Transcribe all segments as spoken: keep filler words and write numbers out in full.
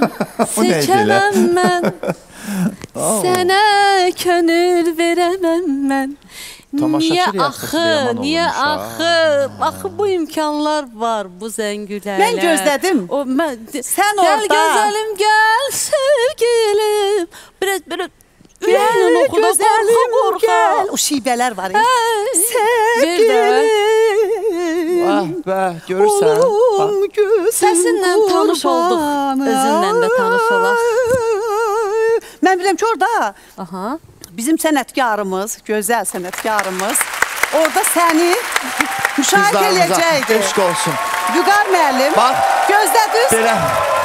Seçemem mən, sənə könül verəməm mən. Niyə axı, niyə axı, axı bu imkanlar var bu zəngülərlə. Mən gözlədim. Sən orada. Gəl gözəlim, gəl sevgilim. Biraz, biraz. Ürəklə oxuda qorxa-qorxa. O şibələr var. Sevgilim. Ah be, görürsən. Səsinlə tanış olduq, özünlə də tanış olaq. Mən biləm ki, orada bizim sənətkarımız, gözəl sənətkarımız orada səni müşahidə eləyəcəkdir. Eşq olsun. Vüqar müəllim, gözlədiniz. Belə.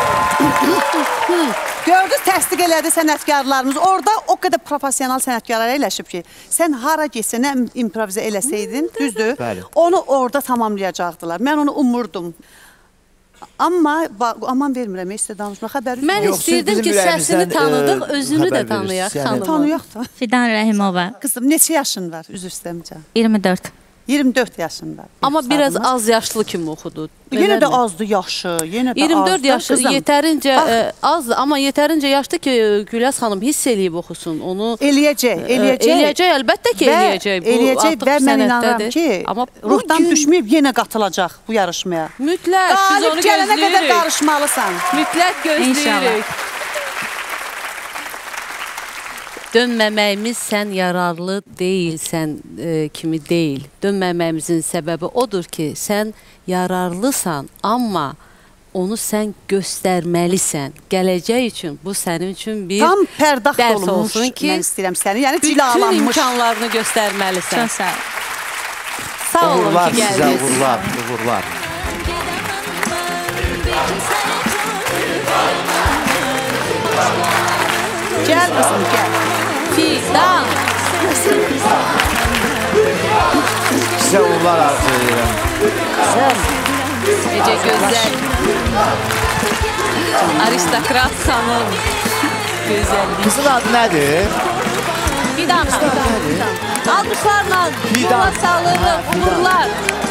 Gördünüz, təsdiq elədi sənətkarlarımız. Orada o qədər profesional sənətkarlar eləşib ki, sən hara getsən, nə improvizə eləsəydin, düzdür? Onu orada tamamlayacaqdılar. Mən onu umurdum. Amma, aman vermirəm, istə danışma, xəbəri Mən istəyirdim ki, səsini tanıdıq, özünü də tanıyaq, xanımı. Tanıyaq da. Fidan Rəhimova. Qızım, neçə yaşın var, üzr istəməcəm? iyirmi dörd. iyirmi dörd yaşında. Amma biraz az yaşlı kimi oxudu. Yenə də azdı yaşı, yenə də azdı. iyirmi dörd yaşı yetərincə azdır, amma yetərincə yaşlı ki, Güləz xanım hiss eləyib oxusun. Onu eləyəcək, eləyəcək. Eləyəcək, əlbəttə ki, eləyəcək. Eləyəcək və mən inanıram ki, ruhdan düşməyib yenə qatılacaq bu yarışmaya. Mütləq, biz onu gözləyirik. Gələnə qədər qarışmalısan. Mütləq gözləyirik. Dönməməyimiz sən yararlı deyilsən kimi deyil. Dönməməyimizin səbəbi odur ki, sən yararlısan, amma onu sən göstərməlisən. Gələcək üçün bu sənin üçün bir dərs olsun ki, mən istəyirəm səni, yəni cilalanmış. Bütün imkanlarını göstərməlisən. Çox sağ ol. Sağ olun ki, gəldiniz. Uğurlar, uğurlar. Gəl qızım, gəl. Fidan. Sizə uğurlar arzu edirəm. Necə gözəl. Aristokrat xanım. Gözəllik. Qızın adı nədir? Fidan xanım. Alqışlarla yola salınır, uğurlar.